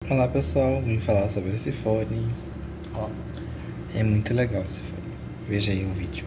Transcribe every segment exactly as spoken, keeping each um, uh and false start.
Olá pessoal, vim falar sobre esse fone. Ó, é muito legal esse fone. Veja aí o vídeo.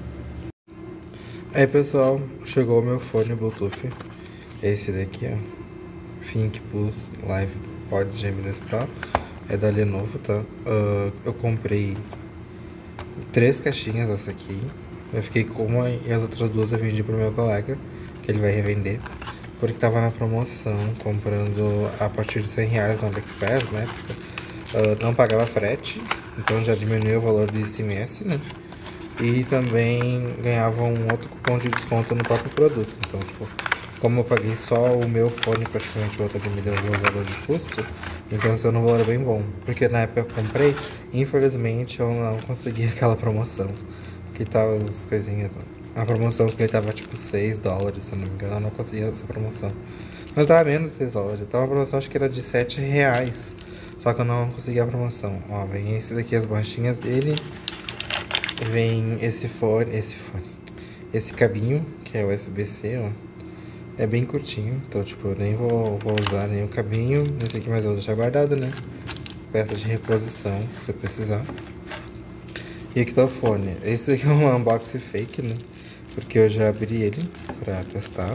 Aí pessoal, chegou o meu fone Bluetooth. Esse daqui, ó, Think Plus Live Pods Geminis Pro. É da Lenovo, tá? Uh, eu comprei três caixinhas dessa aqui. Eu fiquei com uma e as outras duas eu vendi pro meu colega, que ele vai revender, porque tava na promoção, comprando a partir de cem reais no AliExpress, né? Uh, não pagava frete, então já diminuiu o valor do I C M S, né? E também ganhava um outro cupom de desconto no próprio produto. Então, tipo, como eu paguei só o meu fone, praticamente o outro ali me deu o valor de custo, então sendo um valor bem bom. Porque na época eu comprei, infelizmente eu não consegui aquela promoção. Que tal as coisinhas, ó. A promoção que ele tava tipo seis dólares, se eu não me engano, eu não consegui essa promoção. Não tava menos de seis dólares, tava uma promoção, acho que era de sete reais. Só que eu não consegui a promoção. Ó, vem esse daqui, as borrachinhas dele. Vem esse fone, esse fone, esse cabinho, que é U S B C, ó. É bem curtinho, então tipo, eu nem vou, vou usar nem o cabinho. Esse aqui, mas eu vou deixar guardado, né? Peça de reposição, se eu precisar. E aqui tá o fone. Esse aqui é um unboxing fake, né? Porque eu já abri ele pra testar.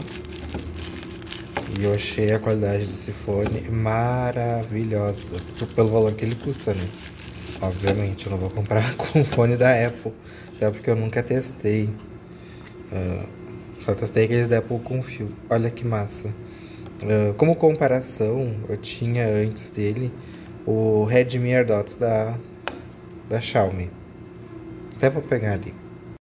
E eu achei a qualidade desse fone maravilhosa. Pelo valor que ele custa, né? Obviamente, eu não vou comprar com o fone da Apple. Até porque eu nunca testei. Uh, só testei aqueles da Apple com fio. Olha que massa. Uh, como comparação, eu tinha antes dele o Redmi AirDots da, da Xiaomi. Até vou pegar ali.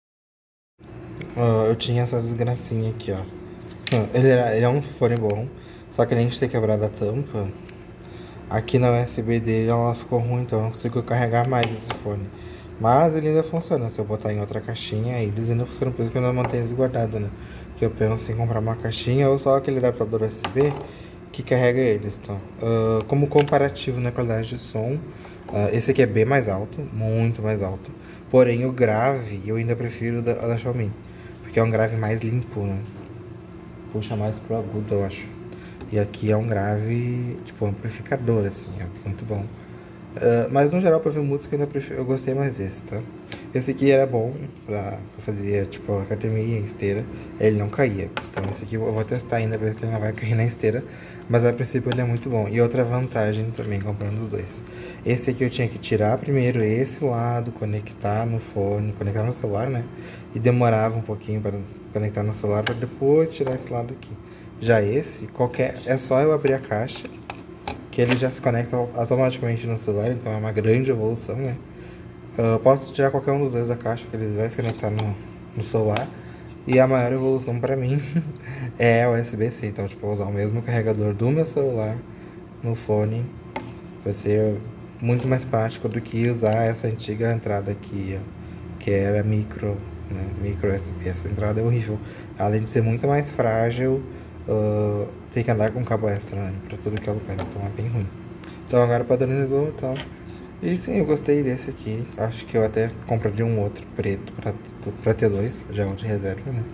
Uh, eu tinha essa desgracinha aqui, ó. Uh, ele, era, ele é um fone bom. Só que além de ter quebrado a tampa, aqui na U S B dele ela ficou ruim, então eu não consigo carregar mais esse fone. Mas ele ainda funciona, se eu botar em outra caixinha, eles ainda funcionam, por isso que eu ainda mantenho eles guardados, né? Que eu penso em comprar uma caixinha ou só aquele adaptador U S B que carrega eles, então. Uh, como comparativo na qualidade de som, uh, esse aqui é bem mais alto, muito mais alto. Porém o grave eu ainda prefiro da, da Xiaomi, porque é um grave mais limpo, né? Puxa mais pro agudo, eu acho. E aqui é um grave, tipo, amplificador, assim, é muito bom. Uh, mas no geral, pra ver música, eu, ainda prefiro, eu gostei mais desse, tá? Esse aqui era bom pra fazer, tipo, academia, esteira. Ele não caía. Então esse aqui eu vou testar ainda, ver se ele não vai cair na esteira. Mas a princípio ele é muito bom. E outra vantagem também, comprando os dois. Esse aqui eu tinha que tirar primeiro esse lado, conectar no fone, conectar no celular, né? E demorava um pouquinho para conectar no celular, para depois tirar esse lado aqui. Já esse, qualquer, é só eu abrir a caixa, que ele já se conecta automaticamente no celular, então é uma grande evolução, né? Eu posso tirar qualquer um dos dois da caixa, que ele vai se conectar no, no celular. E a maior evolução pra mim é o U S B C, então tipo, eu vou usar o mesmo carregador do meu celular no fone. Vai ser muito mais prático do que usar essa antiga entrada aqui, ó, que era micro, né? Micro U S B. Essa entrada é horrível, além de ser muito mais frágil. Uh, tem que andar com cabo extra, né, pra tudo que é lugar, então é bem ruim. Então agora padronizou e tal. E sim, eu gostei desse aqui. Acho que eu até compraria um outro preto pra, pra ter dois, já um de reserva, né?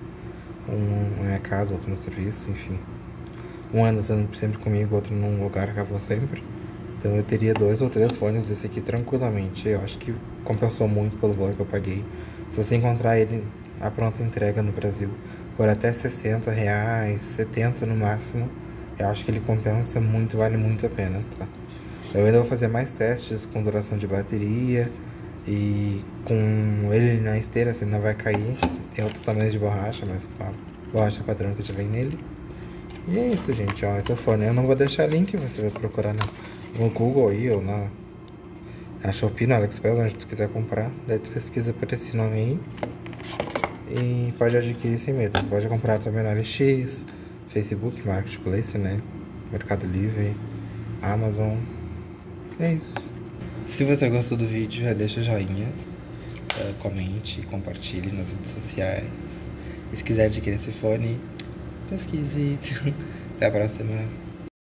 Um na minha casa, outro no serviço, enfim. Um anda sempre comigo, outro num lugar que eu vou sempre. Então eu teria dois ou três fones desse aqui tranquilamente. Eu acho que compensou muito pelo valor que eu paguei. Se você encontrar ele a pronta entrega no Brasil por até sessenta reais, setenta no máximo, eu acho que ele compensa muito, vale muito a pena, tá? Eu ainda vou fazer mais testes com duração de bateria e com ele na esteira, se ele não vai cair. Tem outros tamanhos de borracha, mas com a borracha padrão que já vem nele. E é isso, gente, ó, esse é o fone. Eu não vou deixar link, você vai procurar no, no Google aí ou na, na Shopee, no AliExpress, onde tu quiser comprar. Daí tu pesquisa por esse nome aí e pode adquirir sem medo. Pode comprar também no L X, Facebook, Marketplace, né? Mercado Livre, Amazon. É isso. Se você gostou do vídeo, já deixa o joinha, uh, comente, compartilhe nas redes sociais. E se quiser adquirir esse fone, pesquise. Até a próxima.